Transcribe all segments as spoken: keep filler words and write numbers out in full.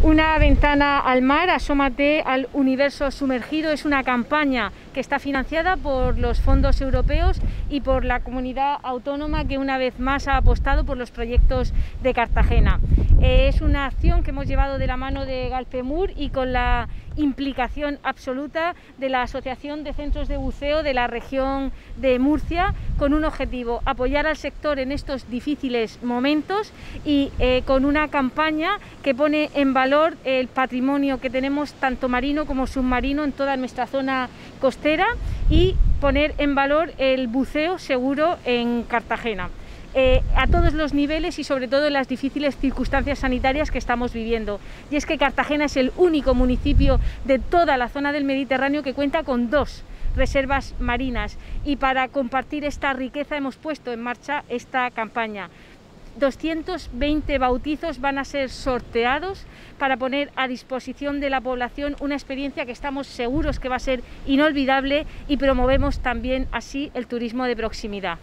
Una ventana al mar, asómate al universo sumergido, es una campaña que está financiada por los fondos europeos y por la comunidad autónoma que una vez más ha apostado por los proyectos de Cartagena. Eh, es una acción que hemos llevado de la mano de Galpemur y con la implicación absoluta de la Asociación de Centros de Buceo de la región de Murcia, con un objetivo: apoyar al sector en estos difíciles momentos y eh, con una campaña que pone en valor el patrimonio que tenemos tanto marino como submarino en toda nuestra zona costera y poner en valor el buceo seguro en Cartagena. Eh, a todos los niveles y sobre todo en las difíciles circunstancias sanitarias que estamos viviendo. Y es que Cartagena es el único municipio de toda la zona del Mediterráneo que cuenta con dos reservas marinas, y para compartir esta riqueza hemos puesto en marcha esta campaña. doscientos veinte bautizos van a ser sorteados para poner a disposición de la población una experiencia que estamos seguros que va a ser inolvidable, y promovemos también así el turismo de proximidad.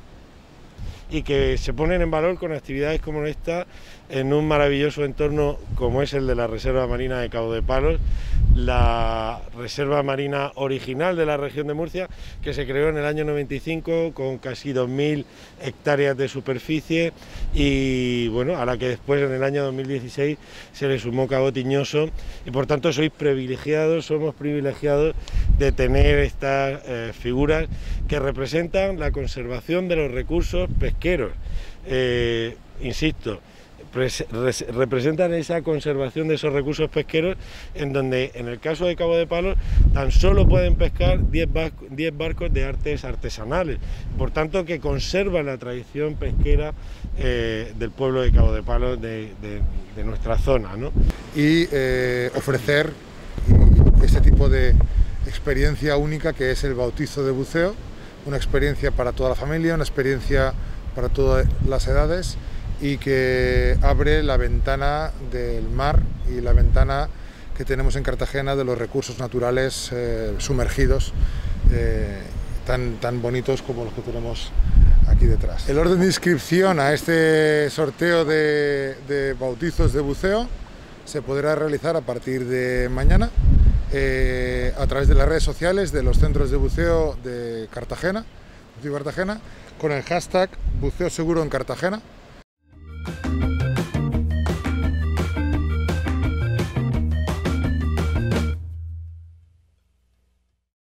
Y que se ponen en valor con actividades como esta en un maravilloso entorno como es el de la Reserva Marina de Cabo de Palos, la reserva marina original de la región de Murcia, que se creó en el año noventa y cinco con casi dos mil hectáreas de superficie, y bueno, a la que después en el año dos mil dieciséis se le sumó Cabo Tiñoso, y por tanto sois privilegiados, somos privilegiados de tener estas eh, figuras que representan la conservación de los recursos pesqueros. Eh, insisto, representan esa conservación de esos recursos pesqueros, en donde en el caso de Cabo de Palos tan solo pueden pescar diez barcos de artes artesanales, por tanto que conservan la tradición pesquera eh, del pueblo de Cabo de Palos, de, de, de nuestra zona, ¿no? Y eh, ofrecer ese tipo de experiencia única que es el bautizo de buceo, una experiencia para toda la familia, una experiencia para todas las edades, y que abre la ventana del mar y la ventana que tenemos en Cartagena de los recursos naturales eh, sumergidos, eh, tan, tan bonitos como los que tenemos aquí detrás. El orden de inscripción a este sorteo de, de bautizos de buceo se podrá realizar a partir de mañana eh, a través de las redes sociales de los centros de buceo de Cartagena, de Cartagena, con el hashtag Buceo Seguro en Cartagena.